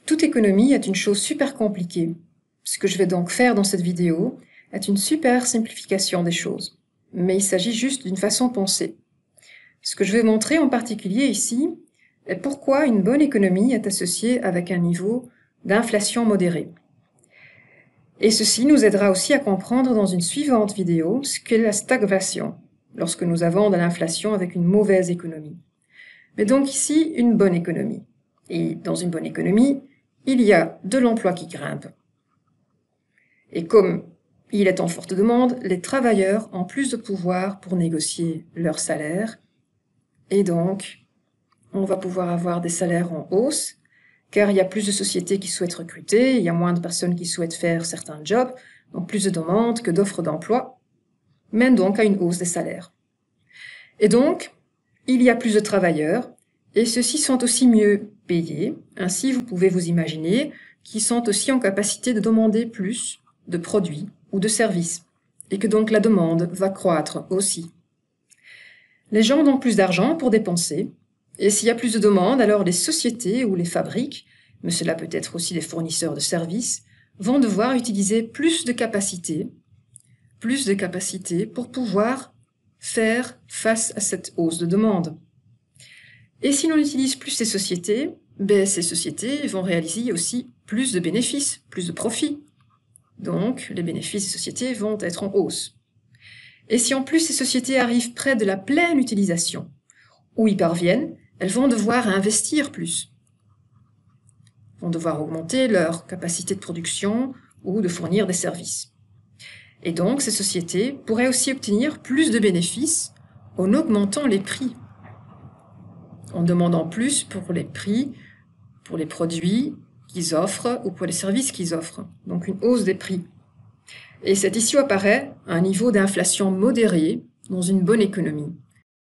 Toute économie est une chose super compliquée. Ce que je vais donc faire dans cette vidéo est une super simplification des choses. Mais il s'agit juste d'une façon pensée. Ce que je vais montrer en particulier ici est pourquoi une bonne économie est associée avec un niveau d'inflation modéré. Et ceci nous aidera aussi à comprendre dans une suivante vidéo ce qu'est la stagflation, lorsque nous avons de l'inflation avec une mauvaise économie. Mais donc ici, une bonne économie. Et dans une bonne économie, il y a de l'emploi qui grimpe. Et comme il est en forte demande, les travailleurs ont plus de pouvoir pour négocier leur salaire. Et donc, on va pouvoir avoir des salaires en hausse, car il y a plus de sociétés qui souhaitent recruter, il y a moins de personnes qui souhaitent faire certains jobs, donc plus de demandes que d'offres d'emploi, mène donc à une hausse des salaires. Et donc, il y a plus de travailleurs, et ceux-ci sont aussi mieux payés. Ainsi, vous pouvez vous imaginer qu'ils sont aussi en capacité de demander plus de produits ou de services, et que donc la demande va croître aussi. Les gens ont donc plus d'argent pour dépenser, et s'il y a plus de demandes, alors les sociétés ou les fabriques, mais cela peut être aussi des fournisseurs de services, vont devoir utiliser plus de capacité pour pouvoir faire face à cette hausse de demande. Et si l'on utilise plus ces sociétés vont réaliser aussi plus de bénéfices, plus de profits. Donc, les bénéfices des sociétés vont être en hausse. Et si en plus ces sociétés arrivent près de la pleine utilisation, ou y parviennent, elles vont devoir investir plus. Elles vont devoir augmenter leur capacité de production ou de fournir des services. Et donc, ces sociétés pourraient aussi obtenir plus de bénéfices en augmentant les prix, en demandant plus pour les prix, pour les produits qu'ils offrent ou pour les services qu'ils offrent. Donc, une hausse des prix. Et c'est ici où apparaît un niveau d'inflation modéré dans une bonne économie.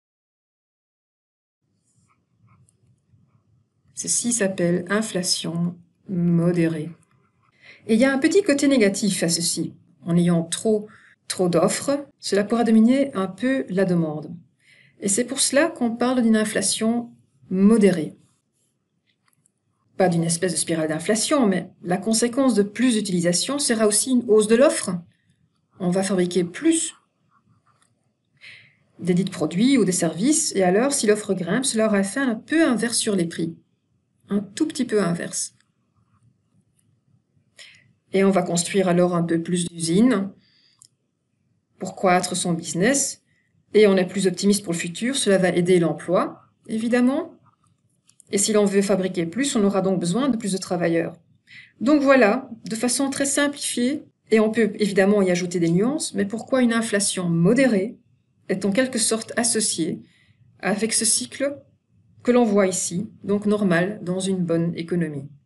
Ceci s'appelle inflation modérée. Et il y a un petit côté négatif à ceci. En ayant trop d'offres, cela pourra dominer un peu la demande. Et c'est pour cela qu'on parle d'une inflation modérée. Pas d'une espèce de spirale d'inflation, mais la conséquence de plus d'utilisation sera aussi une hausse de l'offre. On va fabriquer plus des dits produits ou des services, et alors si l'offre grimpe, cela aura fait un peu inverse sur les prix. Un tout petit peu inverse. Et on va construire alors un peu plus d'usines pour croître son business, et on est plus optimiste pour le futur, cela va aider l'emploi, évidemment. Et si l'on veut fabriquer plus, on aura donc besoin de plus de travailleurs. Donc voilà, de façon très simplifiée, et on peut évidemment y ajouter des nuances, mais pourquoi une inflation modérée est en quelque sorte associée avec ce cycle que l'on voit ici, donc normal dans une bonne économie.